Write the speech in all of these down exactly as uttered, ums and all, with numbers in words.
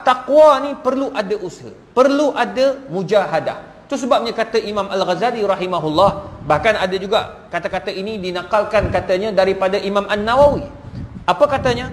takwa ni perlu ada usaha, perlu ada mujahadah. Itu sebabnya kata Imam Al-Ghazali rahimahullah, bahkan ada juga kata-kata ini dinakalkan katanya daripada Imam An-Nawawi. Apa katanya?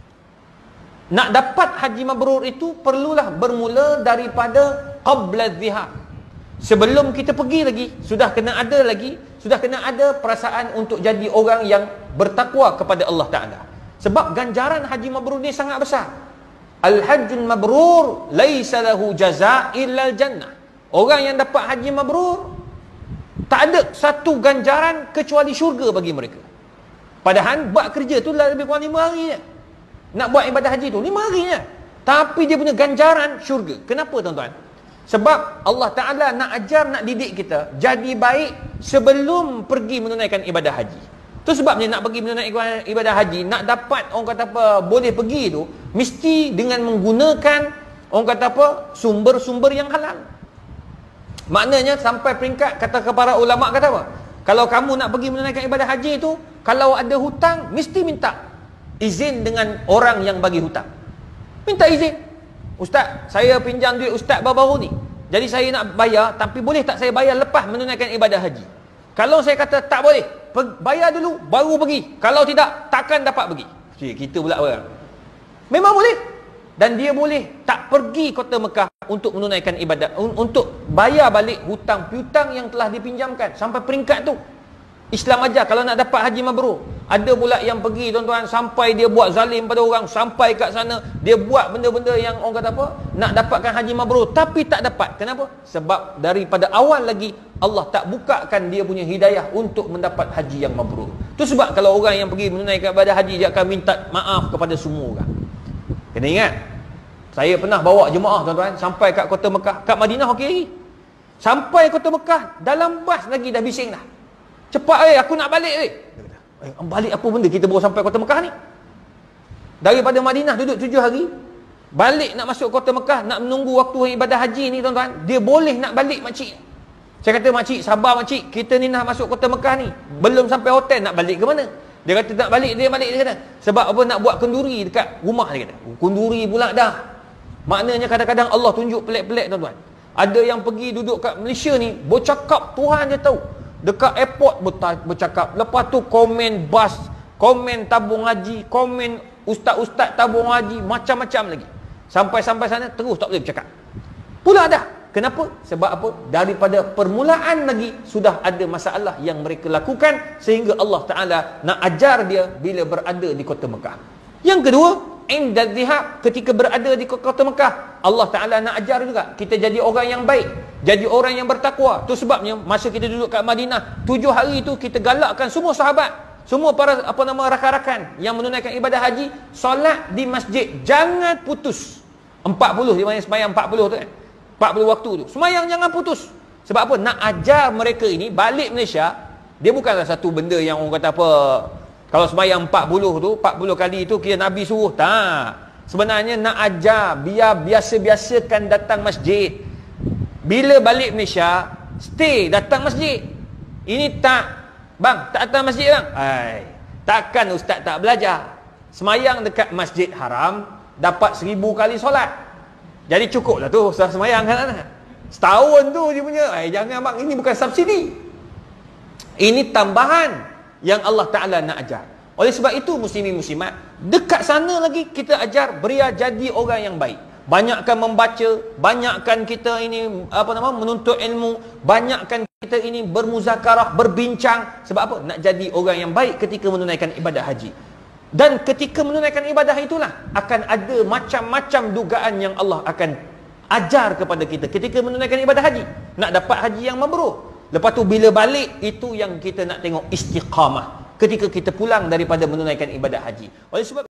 Nak dapat haji mabrur itu perlulah bermula daripada qabla dhihab. Sebelum kita pergi lagi, sudah kena ada lagi, sudah kena ada perasaan untuk jadi orang yang bertakwa kepada Allah Ta'ala. Sebab ganjaran haji mabrur ni sangat besar. Al-hajjul mabrur laisa lahu jaza' illa al-jannah. Orang yang dapat haji mabrur, tak ada satu ganjaran kecuali syurga bagi mereka. Padahal buat kerja tu lebih kurang lima hari je. Nak buat ibadah haji tu lima hari je. Tapi dia punya ganjaran syurga. Kenapa tuan-tuan? Sebab Allah Ta'ala nak ajar, nak didik kita jadi baik sebelum pergi menunaikan ibadah haji. Itu sebabnya nak pergi menunaikan ibadah haji, nak dapat orang kata apa, boleh pergi tu, mesti dengan menggunakan orang kata apa, sumber-sumber yang halal. Maknanya sampai peringkat kata para ulama kata apa? Kalau kamu nak pergi menunaikan ibadah haji tu, kalau ada hutang, mesti minta izin dengan orang yang bagi hutang. Minta izin. Ustaz, saya pinjam duit ustaz baru-baru ni, jadi saya nak bayar, tapi boleh tak saya bayar lepas menunaikan ibadah haji? Kalau saya kata tak boleh, bayar dulu baru pergi, kalau tidak takkan dapat pergi. Kita pula orang memang boleh, dan dia boleh tak pergi kota Mekah untuk menunaikan ibadah, untuk bayar balik hutang piutang yang telah dipinjamkan. Sampai peringkat tu Islam ajar kalau nak dapat haji mabrur. Ada pula yang pergi tuan-tuan, sampai dia buat zalim pada orang, sampai kat sana dia buat benda-benda yang orang kata apa, nak dapatkan haji mabrur tapi tak dapat. Kenapa? Sebab daripada awal lagi Allah tak bukakan dia punya hidayah untuk mendapat haji yang mabrur. Itu sebab kalau orang yang pergi menunaikan ibadah haji, dia akan minta maaf kepada semua orang. Kena ingat, saya pernah bawa jemaah tuan-tuan sampai kat kota Mekah, kat Madinah okey lagi. Sampai kota Mekah, dalam bas lagi dah bising dah. Cepat eh, aku nak balik eh. Dia kata, eh, balik apa benda, kita baru sampai kota Mekah ni. Daripada Madinah duduk tujuh hari, balik nak masuk kota Mekah, nak menunggu waktu ibadah haji ni tuan-tuan, dia boleh nak balik makcik. Saya kata, makcik sabar makcik, kita ni nak masuk kota Mekah ni, belum sampai hotel, nak balik ke mana? Dia kata nak balik, dia balik, dia kata sebab apa, nak buat kenduri dekat rumah. Dia kata kenduri pula dah. Maknanya kadang-kadang Allah tunjuk pelik-pelik tuan-tuan. Ada yang pergi duduk kat Malaysia ni, bercakap Tuhan dia tahu, dekat airport bercakap, lepas tu komen bas, komen tabung haji, komen ustaz-ustaz tabung haji, macam-macam lagi. Sampai-sampai sana terus tak boleh bercakap pula dah. Kenapa? Sebab apa? Daripada permulaan lagi sudah ada masalah yang mereka lakukan, sehingga Allah Ta'ala nak ajar dia bila berada di kota Mekah. Yang kedua, inda dhihab, ketika berada di kota Mekah, Allah Ta'ala nak ajar juga kita jadi orang yang baik, jadi orang yang bertakwa. Itu sebabnya masa kita duduk kat Madinah tujuh hari itu, kita galakkan semua sahabat, semua para apa nama rakan-rakan yang menunaikan ibadah haji, solat di masjid jangan putus. Empat puluh, di mana sembahyang empat puluh tu kan, empat puluh waktu tu, sembahyang jangan putus. Sebab apa? Nak ajar mereka ini balik Malaysia, dia bukanlah satu benda yang orang kata apa, kalau sembahyang empat puluh tu, empat puluh kali tu kira Nabi suruh. Tak. Sebenarnya nak ajar, biar biasa-biasakan datang masjid. Bila balik Malaysia, stay datang masjid. Ini tak, bang, tak datang masjid bang. Hai, takkan ustaz tak belajar. Semayang dekat Masjid Haram dapat seribu kali solat. Jadi cukup lah tu ustaz semayang kan. Setahun tu dia punya. Hai, jangan bang, ini bukan subsidi. Ini tambahan yang Allah Ta'ala nak ajar. Oleh sebab itu muslimin muslimat, dekat sana lagi kita ajar beria jadi orang yang baik. Banyakkan membaca, banyakkan kita ini apa nama menuntut ilmu, banyakkan kita ini bermuzakarah, berbincang. Sebab apa? Nak jadi orang yang baik ketika menunaikan ibadah haji. Dan ketika menunaikan ibadah itulah akan ada macam-macam dugaan yang Allah akan ajar kepada kita ketika menunaikan ibadah haji. Nak dapat haji yang mabrur. Lepas tu bila balik, itu yang kita nak tengok istiqamah ketika kita pulang daripada menunaikan ibadah haji. Oleh sebab